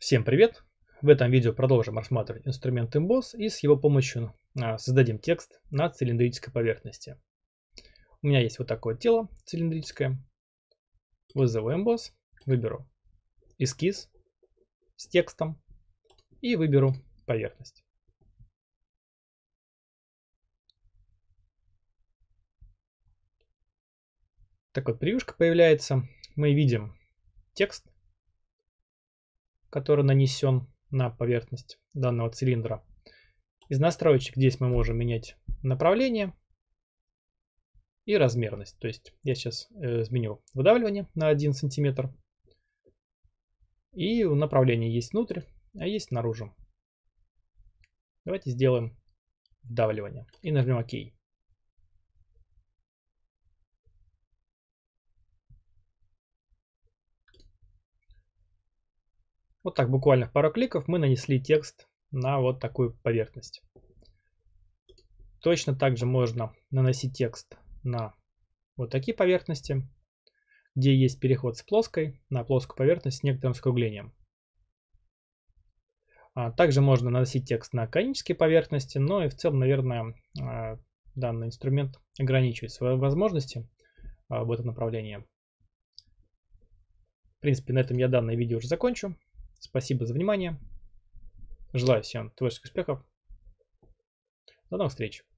Всем привет! В этом видео продолжим рассматривать инструмент Emboss и с его помощью создадим текст на цилиндрической поверхности. У меня есть вот такое тело цилиндрическое. Вызову Emboss, выберу эскиз с текстом и выберу поверхность. Так вот, превьюшка появляется. Мы видим текст, который нанесен на поверхность данного цилиндра. Из настроечек здесь мы можем менять направление и размерность. То есть я сейчас изменю выдавливание на 1 сантиметр. И направление есть внутрь, а есть наружу. Давайте сделаем вдавливание и нажмем ОК. Вот так буквально в пару кликов мы нанесли текст на вот такую поверхность. Точно так же можно наносить текст на вот такие поверхности, где есть переход с плоской на плоскую поверхность с некоторым скруглением. Также можно наносить текст на конические поверхности, но и в целом, наверное, данный инструмент ограничивает свои возможности в этом направлении. В принципе, на этом я данное видео уже закончу. Спасибо за внимание. Желаю всем творческих успехов. До новых встреч.